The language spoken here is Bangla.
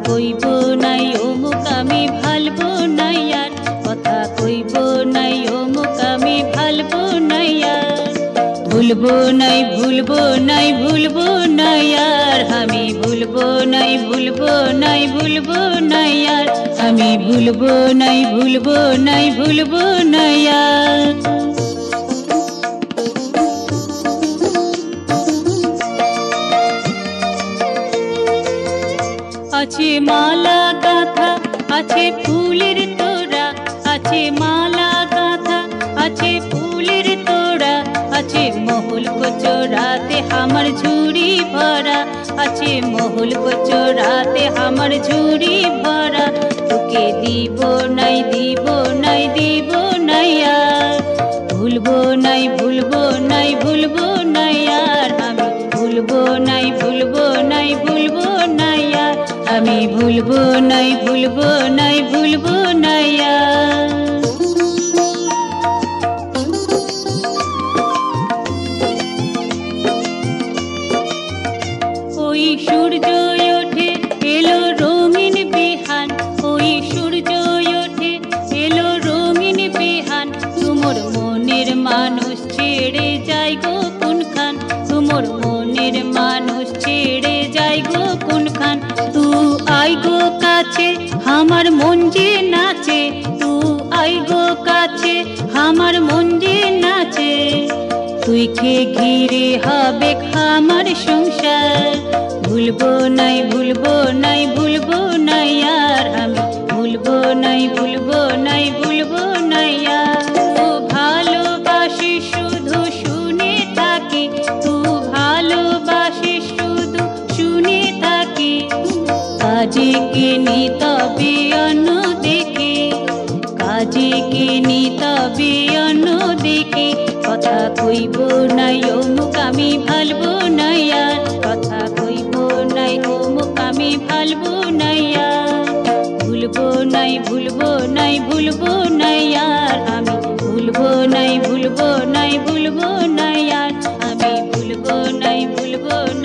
কইব নাই অমুক আমি ভালবো নাই আর, কথা কইব নাই অমুক আমি ভালবো নাই আর। ভুলবো নাই ভুলবো নাই ভুলবো নাই আর, আমি ভুলবো নাই ভুলবো নাই ভুলবো নাই আর, আমি ভুলবো নাই ভুলবো নাই ভুলবো নাই আর। আছে মালা গাঁথা আছে ফুলের তোড়া, আছে মালা গাঁথা আছে ফুলের তোড়া, আছে মহুল কচরাতে আমার ঝুড়ি ভরা, আছে মহুল কচরাতে আমার ঝুড়ি ভরা। তোকে দিব নাই দিব নাই দিব নাই আর, ভুলবো নাই ভুলবো নাই ভুলবো নাই আর, আমি ভুলবো নাই ভুলবো নাই ভুলবো নাই আর, আমি ভুলবো নাই ভুলবো নাই ভুলবো নাই আর। ওই সূর্য ওঠে এলো রঙিন বিহান, ওই সূর্য ওঠে এলো রঙিন বিহান, তোমার মনের মানুষ ছেড়ে যায় গো কোনখান, তোমার মনের মানুষ ছেড়ে যায় গো কোনখান। তু আই গো কাছে আমার মন যে নাচে, তু আই গো কাছে আমার মন যে নাচে, তুই কে ঘিরে হবে আমার সংসার। ভুলবো নাই ভুলবো নাই ভুলবো নাই আর, আমি ভুলবো নাই ভুলবো নাই ভুলবো নাই আর। তু ভালোবাসি শুধু শুনে থাকি, তু ভালোবাসি শুধু শুনে থাকি, কাজে কিনি তবে অন্য দেখি, কাজে কিনি তবে অন্য দেখি। কথা কইব নাই অমুক আমি ভালবো নাই আর, কথা কইব নাই অমুক আমি ভালবো নাই আর। ভুলবো নাই ভুলবো নাই ভুলবো নাই আর, আমি ভুলবো নাই ভুলবো নাই ভুলবো নাই আর, আমি ভুলবো নাই ভুলবো